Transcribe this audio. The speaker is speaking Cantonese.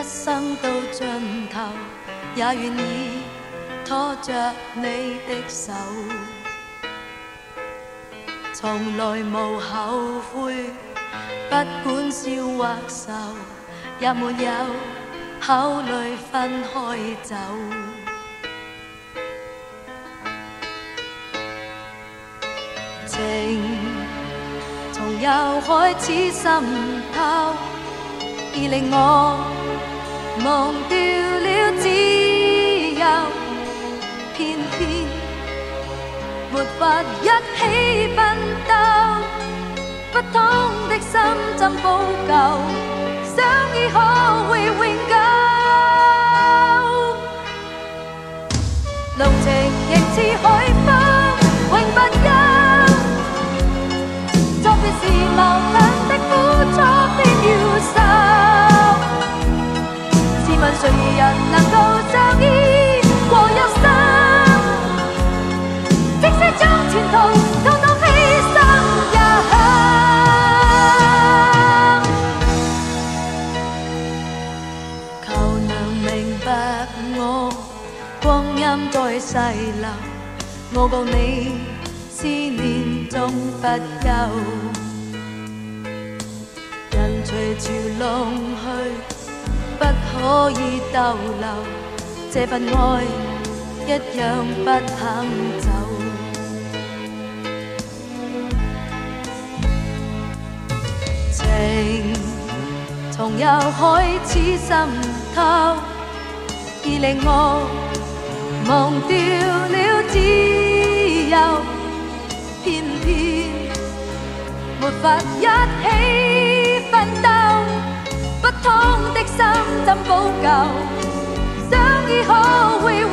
生到盡頭，也願意拖着你的手，從來無後悔，不管笑或愁，也沒有考慮分開走。情從幼開始滲透，已令我忘掉了自由，偏偏沒法一起奮鬥，不通的心怎補救，相依可會永久，濃情仍似海風永不休，作別時矛盾的苦楚偏要受，試問誰人能夠相依過一生，即使將前途統統犧牲也肯，求能明白我，光陰在逝流，我共你思念總不休，人隨潮浪去，不可以逗留，這份愛一樣不肯走。情從幼開始滲透，已令我忘掉了自由，偏偏沒法一起奮鬥，不通的心怎補救，相依可會